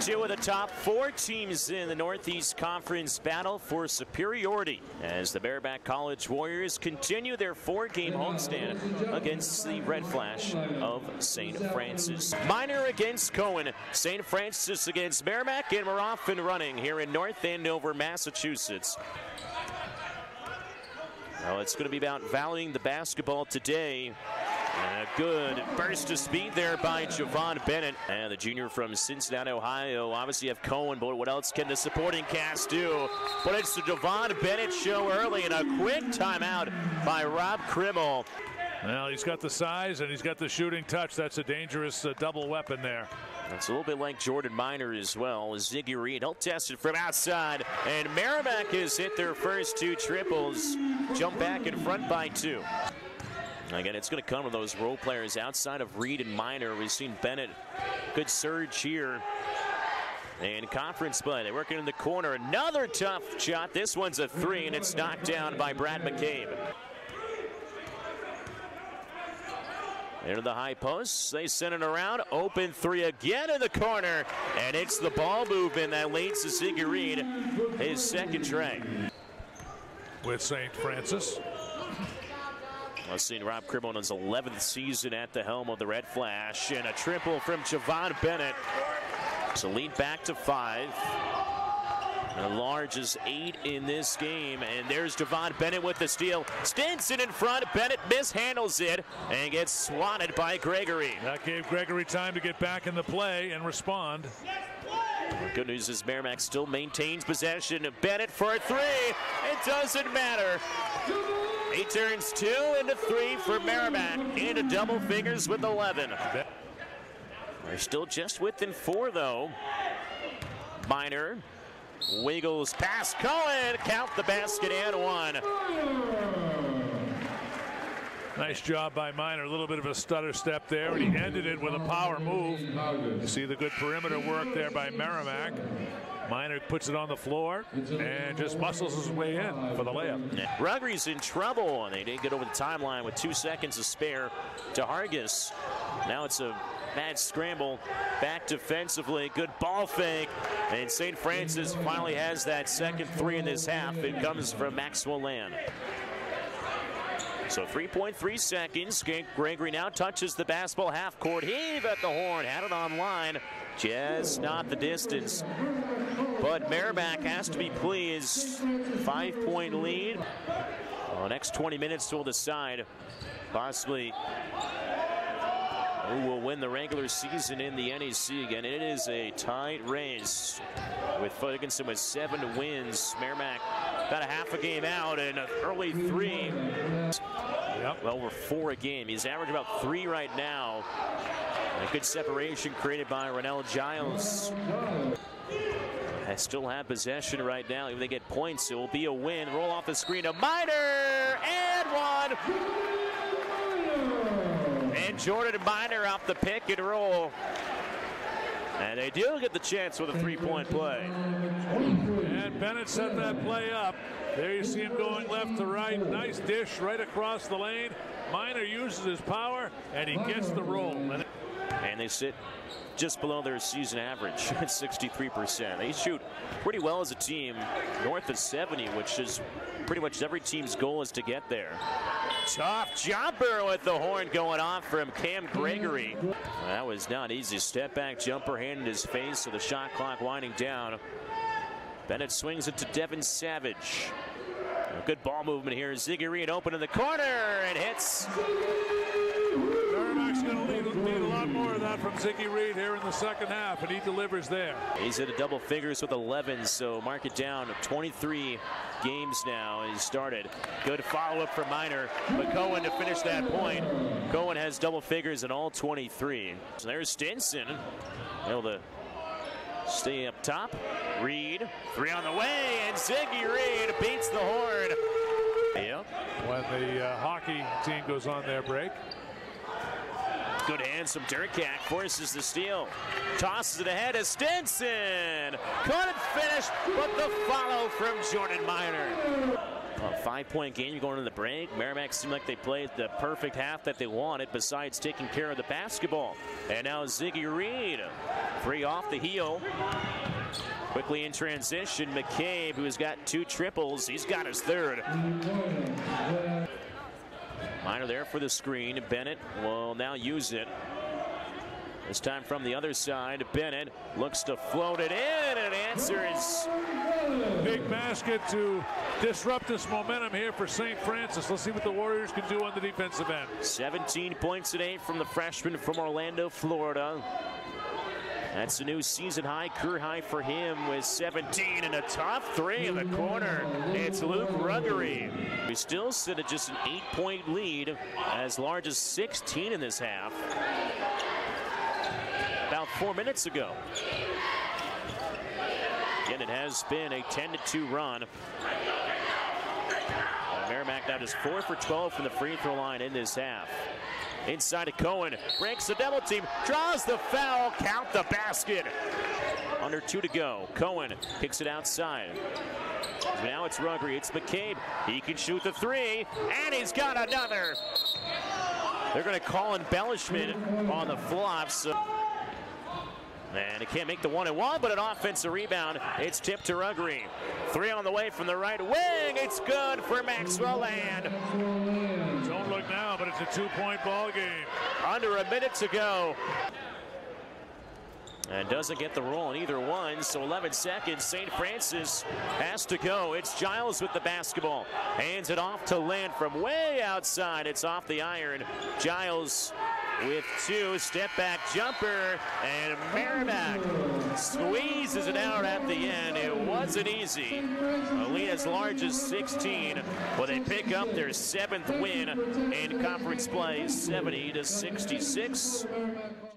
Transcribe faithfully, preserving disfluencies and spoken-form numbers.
Two of the top four teams in the Northeast Conference battle for superiority as the Merrimack College Warriors continue their four-game homestand against the Red Flash of Saint Francis. Minor against Cohen, Saint Francis against Merrimack, and we're off and running here in North Andover, Massachusetts. Well, it's going to be about valuing the basketball today. And a good burst of speed there by Javon Bennett. And the junior from Cincinnati, Ohio. Obviously you have Cohen, but what else can the supporting cast do? But it's the Javon Bennett show early, and a quick timeout by Rob Krimmel. Well, he's got the size and he's got the shooting touch. That's a dangerous uh, double weapon there. It's a little bit like Jordan Minor as well. Ziggy Reed, he'll test it from outside. And Merrimack has hit their first two triples. Jump back in front by two. Again, it's going to come to those role players outside of Reed and Minor. We've seen Bennett, good surge here in conference play. They're working in the corner. Another tough shot. This one's a three, and it's knocked down by Brad McCabe. Into the high posts. They send it around. Open three again in the corner. And it's the ball movement that leads to Ziggy Reed, his second try. With Saint Francis. I've seen Rob Krimmel in his eleventh season at the helm of the Red Flash, and a triple from Javon Bennett. So lead back to five. And large is eight in this game, and there's Javon Bennett with the steal. Stinson in front. Bennett mishandles it and gets swatted by Gregory. That gave Gregory time to get back in the play and respond. Good news is Merrimack still maintains possession. Bennett for a three. It doesn't matter. He turns two into three for Merrimack, into double figures with eleven. They're still just within four, though. Minor wiggles past Cohen. Count the basket and one. Nice job by Minor. A little bit of a stutter step there, and he ended it with a power move. You see the good perimeter work there by Merrimack. Minor puts it on the floor and just muscles his way in for the layup. Ruggery's in trouble, and they didn't get over the timeline with two seconds to spare to Hargis. Now it's a mad scramble back defensively. Good ball fake, and Saint Francis finally has that second three in this half. It comes from Maxwell Land. So three point three seconds. Gregory now touches the basketball half court. Heave at the horn. Had it on line. Just not the distance. But Merrimack has to be pleased. Five point lead. Well, the next twenty minutes will decide possibly who will win the regular season in the N E C again. It is a tight race with Ferguson with seven wins. Merrimack got a half a game out and an early three. Yep. Well, we're four a game. He's averaging about three right now. A good separation created by Ronell Giles. They still have possession right now. If they get points, it will be a win. Roll off the screen to Minor, and one. And Jordan Minor off the pick and roll. And they do get the chance with a three-point play. And Bennett set that play up. There you see him going left to right. Nice dish right across the lane. Minor uses his power, and he gets the roll. And they sit just below their season average at sixty-three percent. They shoot pretty well as a team, north of seventy, which is pretty much every team's goal is to get there. Tough jumper with the horn going off from Cam Gregory. That was not easy. Step back jumper, hand in his face, so the shot clock winding down. Bennett swings it to Devin Savage. A good ball movement here. Ziggy Reed open in the corner and hits. Merrimack's going to need, need a lot more of that from Ziggy Reed here in the second half, and he delivers there. He's at a double figures with eleven, so mark it down. twenty-three games now he started. Good follow-up for Minor, but Cohen to finish that point. Cohen has double figures in all twenty-three. So there's Stinson, able to stay up top. Reed, three on the way, and Ziggy Reed beats the horn. Yep. When the uh, hockey team goes on their break. Good hands from Durkak, forces the steal. Tosses it ahead to Stinson. Couldn't finish, but the follow from Jordan Minor. A five-point game going into the break. Merrimack seemed like they played the perfect half that they wanted, besides taking care of the basketball. And now Ziggy Reed, three off the heel. Quickly in transition, McCabe, who's got two triples, he's got his third. Minor there for the screen. Bennett will now use it. This time from the other side, Bennett looks to float it in and answers. Big basket to disrupt this momentum here for Saint Francis. Let's see what the Warriors can do on the defensive end. seventeen points today from the freshman from Orlando, Florida. That's a new season high, career high for him with seventeen and a tough three in the corner. It's Luke Ruggery. We still sit at just an eight-point lead, as large as sixteen in this half. About four minutes ago. Again, it has been a ten to two run. And Merrimack now just four for twelve from the free throw line in this half. Inside to Cohen, breaks the double team, draws the foul, count the basket. Under two to go. Cohen kicks it outside. Now it's Ruggery, it's McCabe. He can shoot the three, and he's got another. They're going to call embellishment on the flops. And it can't make the one and one, but an offensive rebound. It's tipped to Ruggery. Three on the way from the right wing. It's good for Maxwell Land. Don't look now, but it's a two-point ball game. Under a minute to go. And doesn't get the roll in either one, so eleven seconds. Saint Francis has to go. It's Giles with the basketball. Hands it off to Land from way outside. It's off the iron. Giles with two, step back jumper, and Merrimack squeezes it out at the end. It wasn't easy. A lead as large as sixteen, but they pick up their seventh win in conference play, seventy to sixty-six.